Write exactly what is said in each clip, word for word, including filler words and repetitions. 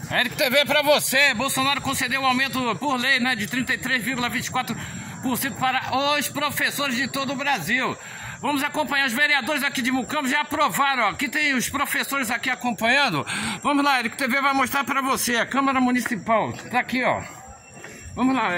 Eric T V pra você. Bolsonaro concedeu um aumento por lei, né, de trinta e três vírgula vinte e quatro por cento para os professores de todo o Brasil. Vamos acompanhar. Os vereadores aqui de Mucambo já aprovaram, ó. Aqui tem os professores aqui acompanhando. Vamos lá, Eric T V vai mostrar pra você. A Câmara Municipal tá aqui, ó. Vamos lá.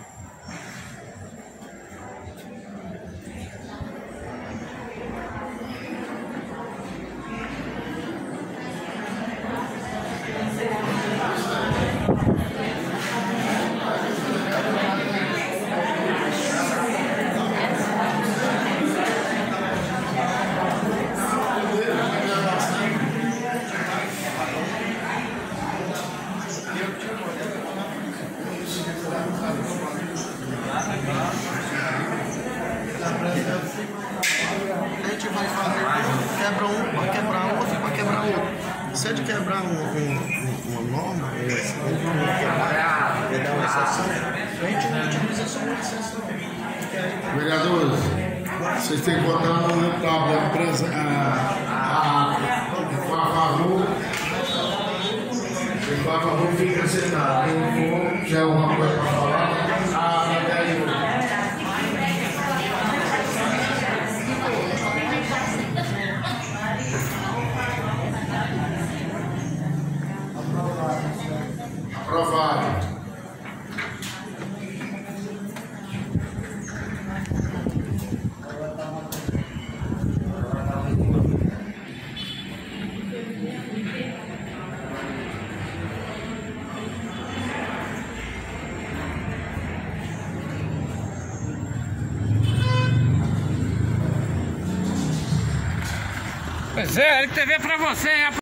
A gente vai fazer, quebra um para quebrar outro, para quebrar outro. Se é de quebrar um, um, uma norma, é, se quebrar, é dar uma exceção, a gente não utiliza só uma exceção. Vereadores, vocês têm que botar no tábua a empresa a favor. Se for a favor, fica sentado. Quem for, tiver alguma coisa para falar, a matéria. Aprovado. Pois é, Eric T V pra você, hein?